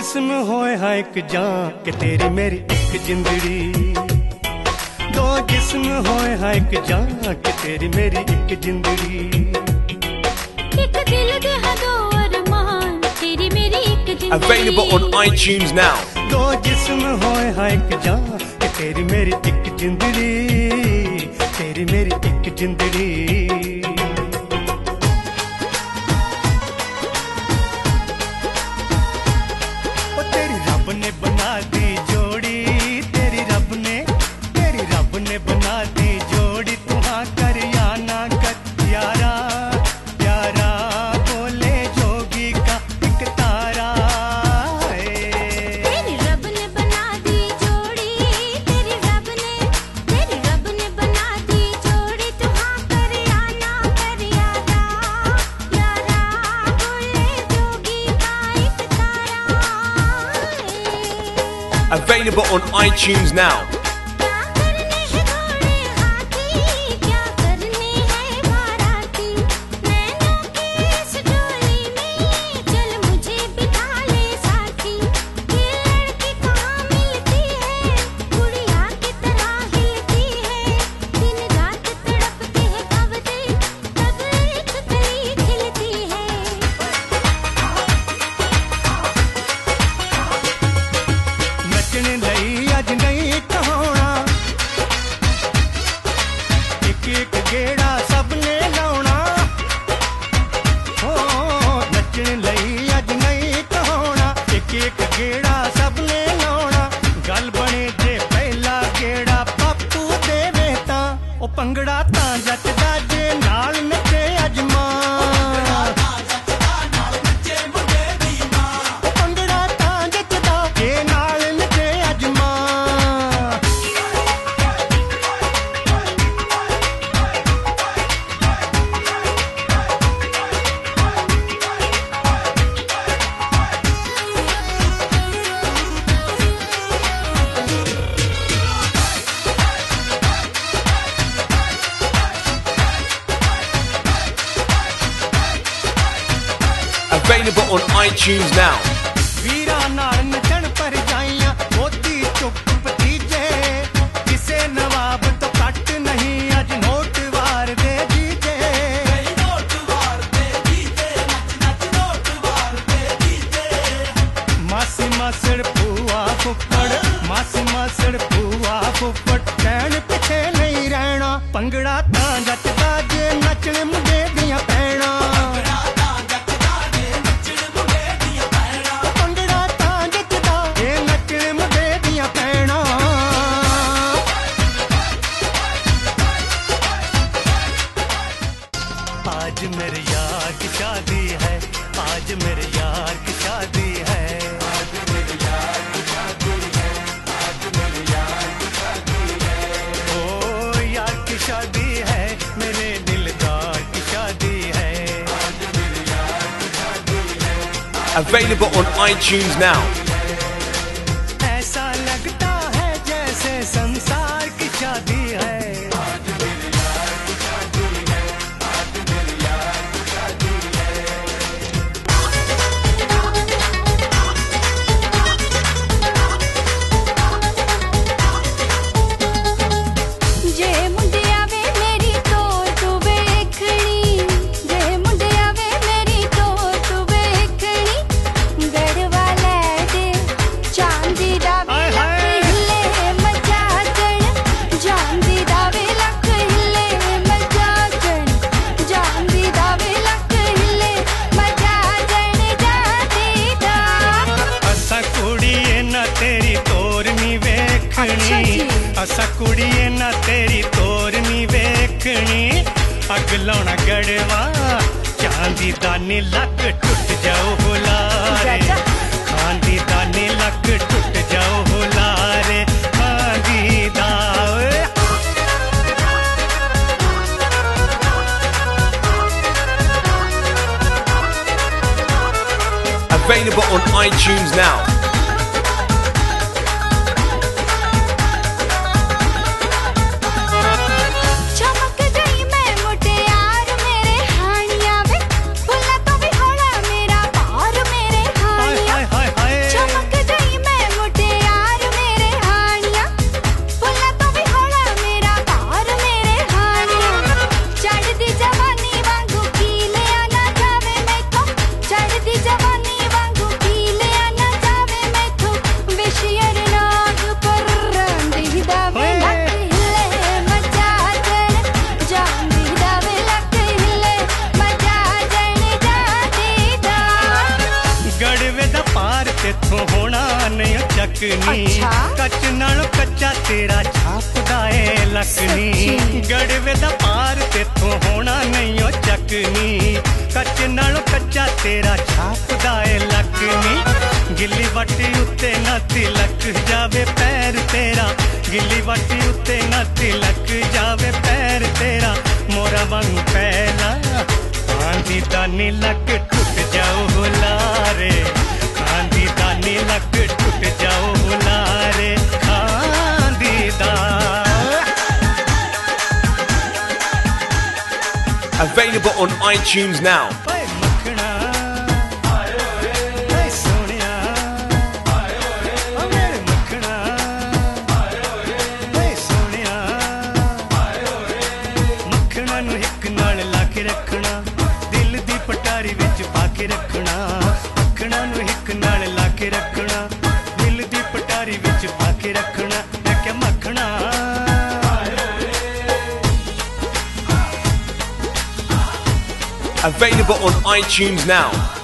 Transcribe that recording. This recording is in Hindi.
जिस्म होए हाँ एक जान के तेरी मेरी एक जिंदड़ी, दो जिस्म होए हाँ एक जान के तेरी मेरी एक जिंदड़ी, एक दिल दे हाँ दो अरमान तेरी मेरी एक जिंदड़ी। Available on iTunes now. दो जिस्म होए हाँ एक जान के तेरी मेरी एक जिंदड़ी, तेरी मेरी एक जिंदड़ी। Available on iTunes now. पंगड़ा तां जचदा जे नाल नचे अजमा, पंगड़ा तां जचदा जे नाल नचे अजमा। Available on iTunes now. वीरा नाल नचण पर जाइयां मोती चुप भतीजे, किसे नवाब तो कट नहीं अज नोट वार दे जीजे, नोट वार दे जीजे, नच नच नोट वार दे जीजे। मासी मासड़ फूआ फुफड़, मासी मासड़ फूआ फुफड़ कहण पिछे नहीं रहना, पंगड़ा तां जचदा जे नचण मुंडे दियां पैणा। आज मेरे यार की शादी है, आज मेरे यार की शादी है, आज मेरे यार की शादी है, आज मेरे यार की शादी है। ओ यार की शादी है, मेरे दिलदार की शादी है, आज मेरे यार की शादी है। Available on iTunes now. ऐसा लगता है जैसे संसार की शादी है। असा कुड़िए ना तेरी तोरनी वेखनी, अग लाउना गड़वा चांदी दानी लक टुट जाओ हुलारे, खांदी दानी लक टुट जाओ हुलारे, खांदी दावे। Available on iTunes now. चमक ਲੱਕ ਨੀ ਅੱਛਾ। ਕੱਚ ਨਾਲੋਂ ਕੱਚਾ ਤੇਰਾ ਛਾਪਦਾ ਏ ਲੱਕ ਨੀ ਸੱਚੀ। ਗੜਵੇ ਦਾ ਪਾਰ ਤੇਥੋਂ ਹੋਣਾ ਨਹੀਂ ਓ ਚੱਕਨੀ ਕੱਚ ਨਾਲੋਂ ਕੱਚਾ ਤੇਰਾ ਛਾਪਦਾ ਏ ਲੱਕ ਨੀ ਗਿੱਲੀ ਵੱਟੀ ਉੱਤੇ ਨਾ ਤਿਲਕ ਜਾਵੇ ਪੈਰ ਤੇਰਾ ਗਿੱਲੀ ਵੱਟੀ ਉੱਤੇ ਨਾ ਤਿਲਕ ਜਾਵੇ ਪੈਰ ਤੇਰਾ ਮੋਰਾ ਵਾਂਗ ਪਹਿਲਾ ਆਂਦੀ ਦਾਨੀ ਲੱਕ ਟੁੱਟ ਜਾਓ ਹੁਲਾਰੇ ਆਂਦੀ ਦਾਨੀ ਲੱਕ ਟੁੱਟ ਜਾਓ ਹੁਲਾਰੇ ਆਂਦੀ ਦਾ Available on iTunes now. ਓਏ ਮੱਖਣਾ ਓਏ ਸੋਹਣਿਆ ਓ ਮੇਰੇ ਮੱਖਣਾ ਓਏ ਸੋਹਣਿਆ ਮੱਖਣਾ ਨੂੰ ਇੱਕ ਨਾਲ ਲਾ ਕੇ ਰੱਖਣਾ ਦਿਲ ਦੀ ਪਟਾਰੀ ਵਿੱਚ ਪਾ ਕੇ ਰੱਖਣਾ ਮੱਖਣਾ ਨੂੰ ਇੱਕ ਨਾਲ ਲਾ ਕੇ ਰੱਖਣਾ ਦਿਲ ਦੀ ਪਟਾਰੀ ਵਿੱਚ ਪਾ ਕੇ ਰੱਖਣਾ ਮੈਂ ਕਿਹਾ ਮੱਖਣਾ Available on iTunes now.